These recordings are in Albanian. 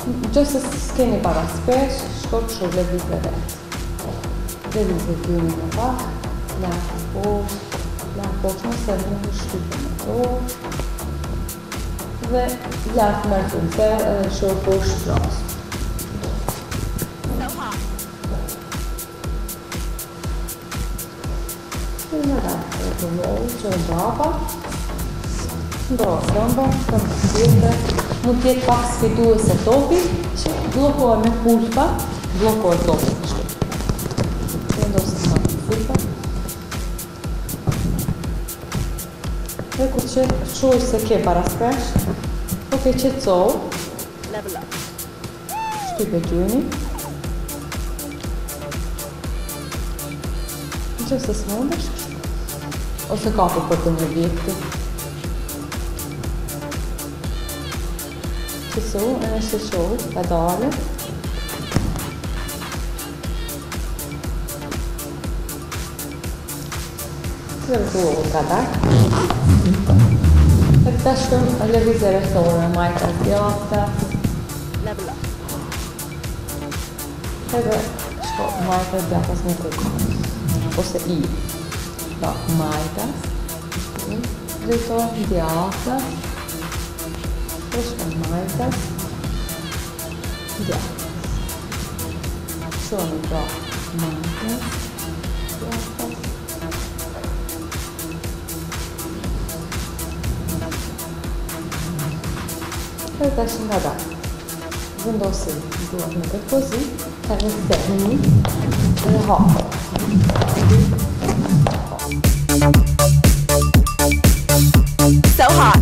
Gjëse s'keni para spesh, shko kështu levizve vetë. Levizve t'juni në pak, lakë poshtë, nëse nuk shtype në dorë. Dhe lakë mërkurën edhe shko poshtë vrasë. Dhe në lakë e të lojë që në brapa. Ndorë këmba, këmbë t'jete. Mund t'jetë pak sfiduese topi, që blokohet me pulpa, blokohet topi kështu. Vendosë në pulpa. Dhe kur që shuj se ke para spesh, po ke qetësohu. Shtype gjyni. Në që se s'mundesh kështu. Ose kapu për të një vjekti. Qësu, e në shëshoj, pedale. Dhe të ullë ka darë. E këta shkëm lëvizje rëthore, majta djata. Edhe shko majta djatas në këtë. Ose i. Da, majtas. Rëthore djata. Shko majtas, djatas. Shoni pra majtas, djatas. Dhe tash nga darë. Vendosim duart në këtë pozit, ka një thehni dhe hapë. So hot!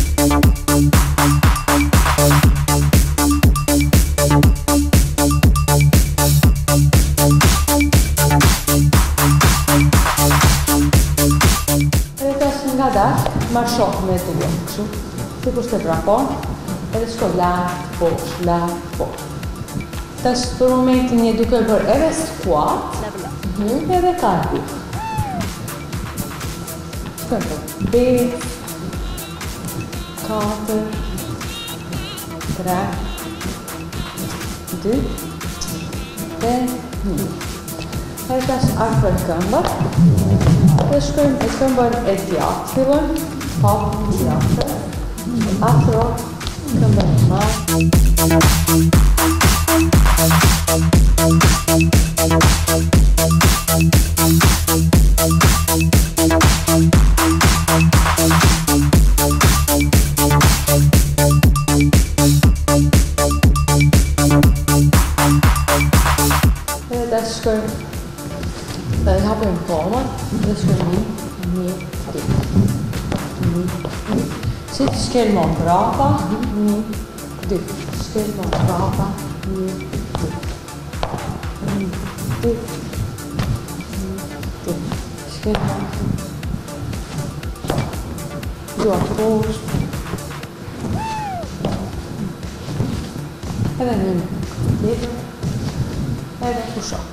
Ma shokë me të duhet, kështu, si kur shte brakon, edhe shko lartë, poshtë. Tash për momentin një duke bërë edhe squat, edhe kardio. Shkojmë për 5, 4, 3, 2, dhe 1. Edhe tash afër këmbët, dhe shkojmë e këmbën e djatë, fillon, hapë djatë, afro, këmbën e marë. Edhe tash shkojmë, dhe hapëm pomën, dhe shkojmë një, si të shkel më brapa, një, dy. Shkel më brapa, një, dy. Një, dy. Shkel më. Duart poshtë. Edhe një tjetër. Edhe push-up.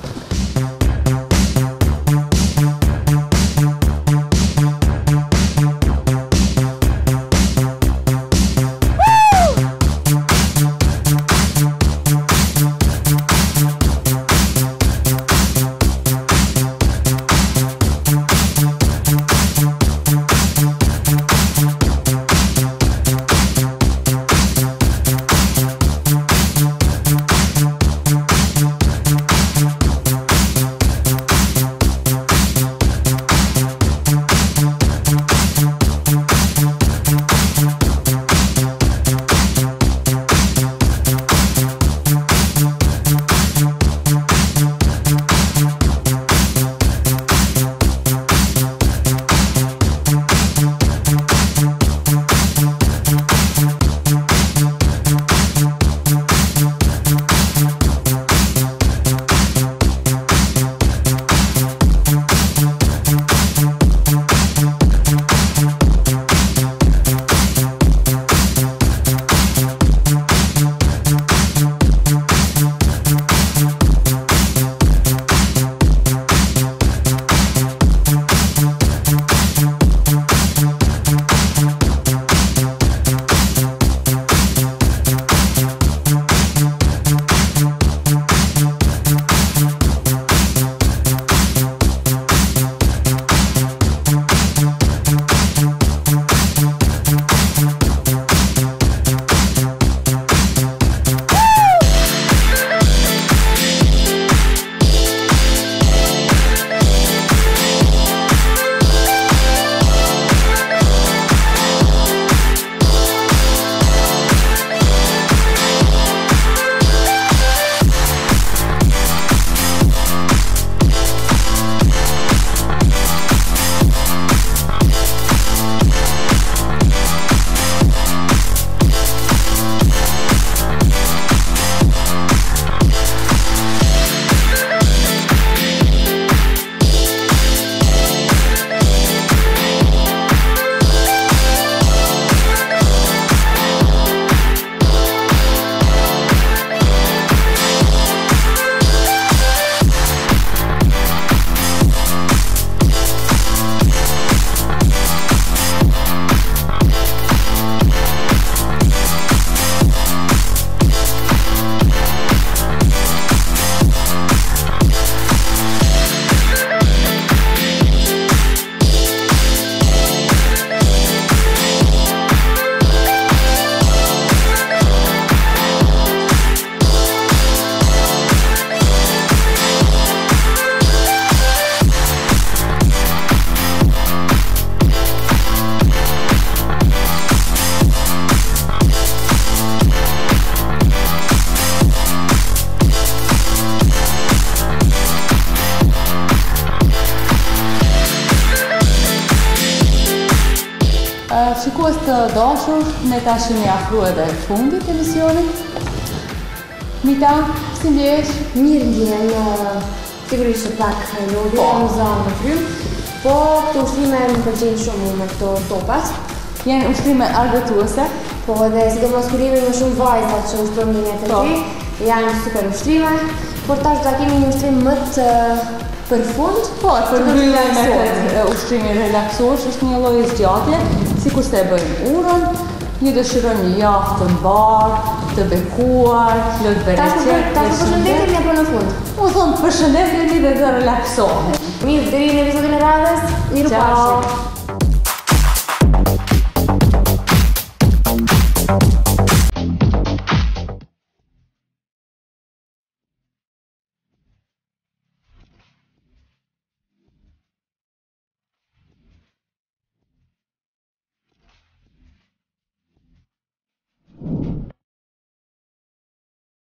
të dashur, ne tash jemi afruar edhe fundit të emisionit. Nita, si ndjesh? Mirë ndjen, sigurisht që pak lodhje, në zonë në frym, po këto ushtrime më pëlqejnë shumë me këto topat. Janë ushtrime argëtuese. Po edhe sidomos kur jemi më shumë vajzat që ushtrojmë një të dy, janë super ushtrime, por tash do ta kemi një ushtrim më të përfund, po, për mbyllje me këtë ushtrimi relaksues, është një lloj zgjatje, sikurse e bëjmë urën, një dëshiron një javë të mbarë, të bekuar, plot bereqe. Tash përshëndetemi apo në fund? U thonë përshëndetemi dhe të relaksohemi. Mirë, deri në episodin e radhës, miru pafshim.